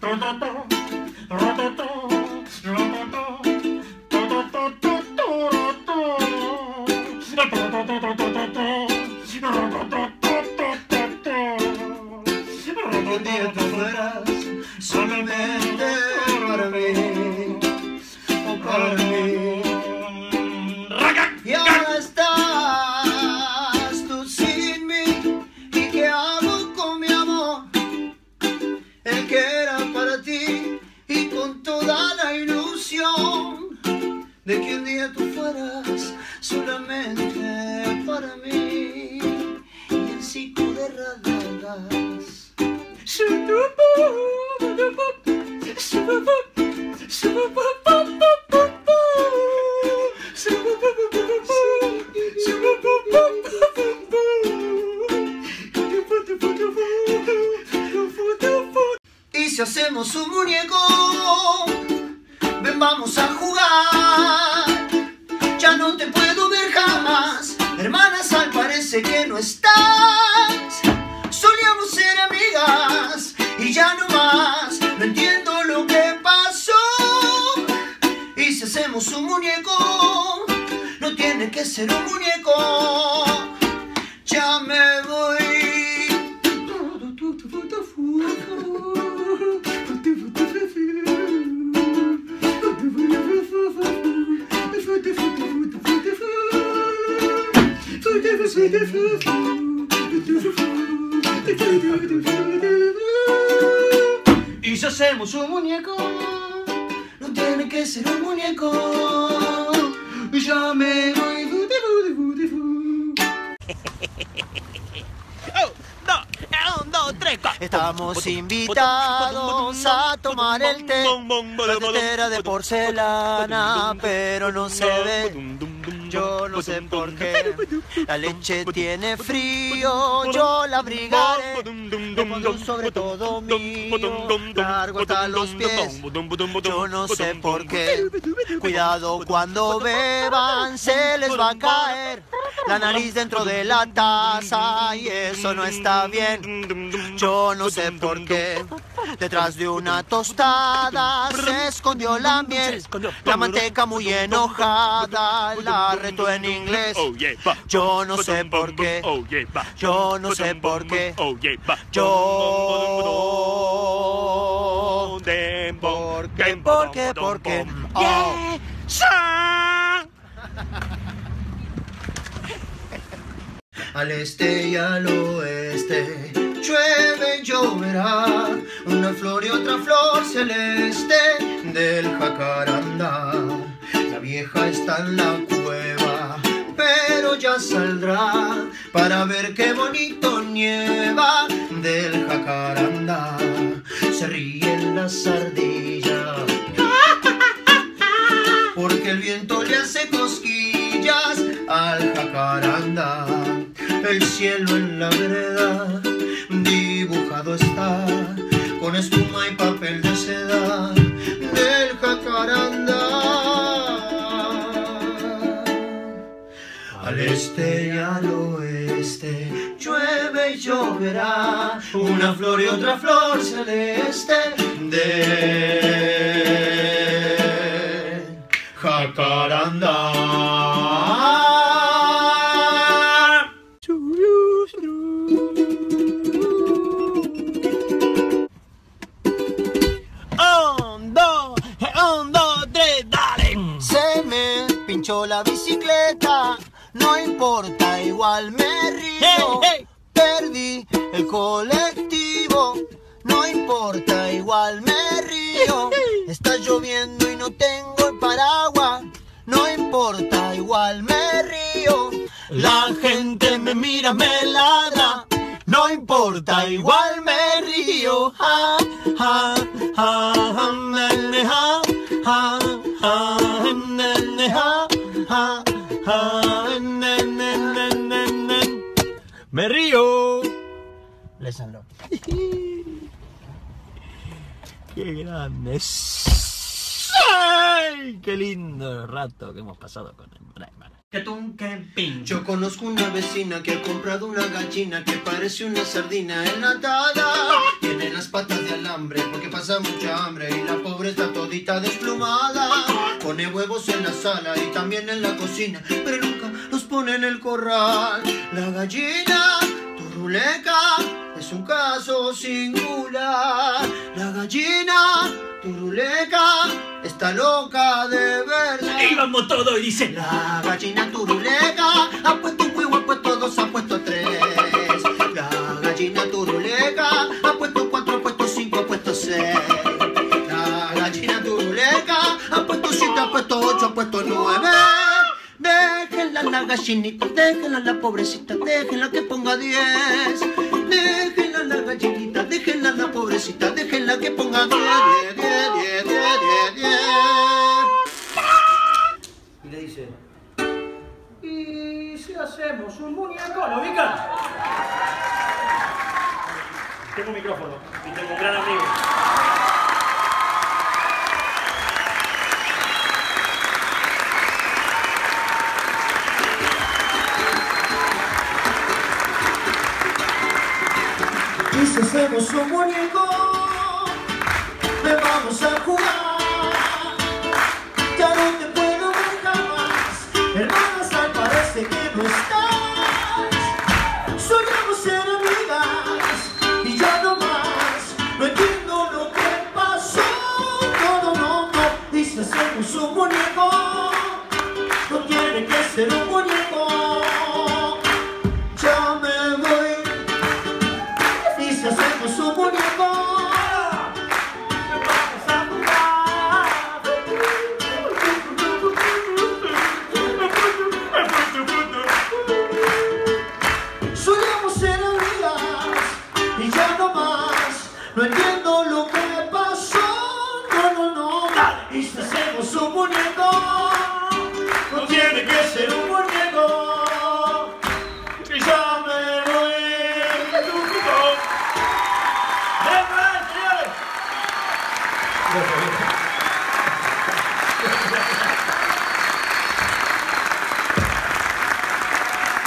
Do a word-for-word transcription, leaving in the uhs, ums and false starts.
Un día tú fueras solamente para mí, para mí. Y ahora estás tú sin mí. ¿Y qué hago con mi amor? El que era para ti, y con toda la ilusión de que un día tú fueras solamente para mí. Y el ciclo de radadas. Y si hacemos un muñeco, ven, vamos a jugar. Ya no te puedo ver jamás, hermanas, al parece que no estás. Solíamos ser amigas y ya no más. No entiendo lo que pasó. Y si hacemos un muñeco, no tiene que ser un muñeco. Ya me voy. Y si hacemos un muñeco, no tiene que ser un muñeco. Ya me voy. Estamos invitados a tomar el té, la tetera de porcelana, pero no se ve. Yo no sé por qué. La leche tiene frío, yo la abrigaré. Le pondré un sobre todo mío, largo hasta los pies. Yo no sé por qué. Cuidado cuando beban, se les va a caer la nariz dentro de la taza y eso no está bien. Yo no sé por qué. Detrás de una tostada se escondió la miel, la manteca muy enojada la retó en inglés. Yo no sé por qué. Yo no sé por qué. Yo ¿Por qué? ¿Por qué? ¿Por qué? Oh. Al este y al oeste llueve y lloverá, una flor y otra flor celeste del jacarandá. La vieja está en la cueva, pero ya saldrá para ver qué bonito nieva del jacarandá. Se ríen las ardillas porque el viento le hace cosquillas al jacarandá. El cielo en la vereda dibujado está con espuma y papel de seda del jacarandá. Al este y al oeste llueve y lloverá, una flor y otra flor celeste de jacarandá. Pinchó la bicicleta, no importa, igual me río. Hey, hey. Perdí el colectivo, no importa, igual me río. Hey, hey. Está lloviendo y no tengo el paraguas, no importa, igual me río. La gente me mira, me ladra, no importa, igual me río. Ja, ja, ja, ja, ja, ja, ja, ja, ja, ja, ne, ne, ne, ne, ne. Me río. Lésanlo. Qué grandes. ¡Ay! Qué lindo rato que hemos pasado con el Brayman. Yo conozco una vecina que ha comprado una gallina que parece una sardina enlatada. Tiene las patas de alambre porque pasa pasa mucha hambre y la pobre está todita desplumada. Pone huevos en la sala y también en la cocina, pero nunca los pone en el corral. La gallina turuleca es un caso singular. La gallina turuleca está loca de verdad. Y vamos todo y dice: la gallina turuleca ha puesto un huevo, ha puesto dos, ha puesto tres. La gallina turuleca ha puesto cuatro, ha puesto cinco, ha puesto seis. La gallina turuleca ha puesto siete, ha puesto ocho, ha puesto nueve. Déjenla la gallinita, déjenla la pobrecita, déjenla que ponga diez. Déjenla la gallinita, déjenla la pobrecita, déjenla que ponga diez, diez, diez, diez, diez, diez. Y le dice: ¿y si hacemos un muñeco? ¿Lo ubican? Tengo un micrófono y tengo un gran amigo. Y si hacemos un muñeco, me vamos a jugar. Ya no te puedo ver jamás, hermanas, al parece que no estás. Soñamos ser amigas y ya no más. No entiendo lo que pasó, no, no, no, no. Y si hacemos un muñeco, no tiene que ser un muñeco. Ya me voy. Y si hacemos un muñeco, vamos a jugar. Solíamos ser amigas y ya no más. No entiendo lo que pasó, no, no, no. Y si hacemos un muñeco,